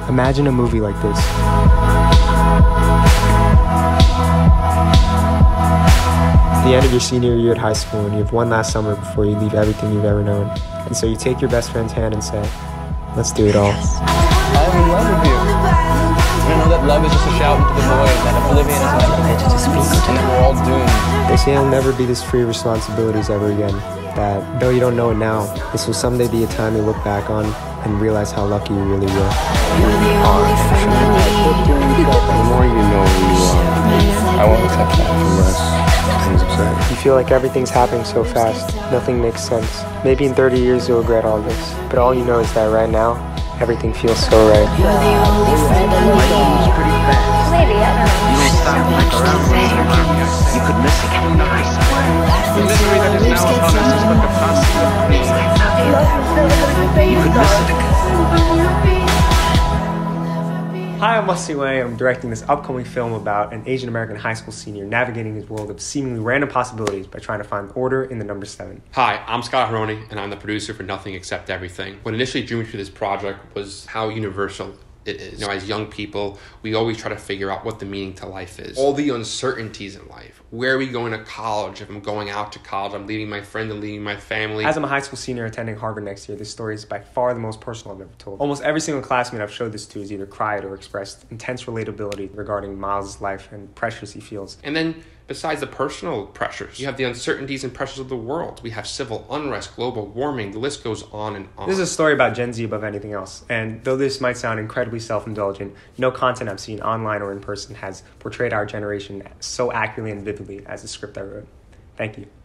Imagine a movie like this. It's the end of your senior year at high school and you have one last summer before you leave everything you've ever known. And so you take your best friend's hand and say, let's do it all. I'm in love with you. I know that love is just a shout into the void, that oblivion is inevitable, and that we're all doomed. They say you'll never be this free of responsibilities ever again. That, though you don't know it now, this will someday be a time you look back on and realize how lucky you really were. The more you know who you are, I won't accept that unless things upset. You feel like everything's happening so fast, nothing makes sense. Maybe in 30 years you'll regret all this, but all you know is that right now, everything feels so right. Maybe, I don't know. You don't stop and look around when you're around here. You could miss it. The misery that is now upon us is but the passing of pain. You could miss it. Hi, I'm Wesley Wang. I'm directing this upcoming film about an Asian American high school senior navigating his world of seemingly random possibilities by trying to find order in the number 7. Hi, I'm Scott Haroni, and I'm the producer for Nothing Except Everything. What initially drew me to this project was how universal it is. You know, as young people, we always try to figure out what the meaning to life is. All the uncertainties in life. Where are we going to college? If I'm going out to college, I'm leaving my friends and leaving my family. As I'm a high school senior attending Harvard next year, this story is by far the most personal I've ever told. Almost every single classmate I've showed this to has either cried or expressed intense relatability regarding Miles' life and pressures he feels. And then, besides the personal pressures, you have the uncertainties and pressures of the world. We have civil unrest, global warming, the list goes on and on. This is a story about Gen Z above anything else, and though this might sound incredibly self-indulgent, no content I've seen online or in person has portrayed our generation so accurately and vividly as the script I wrote. Thank you.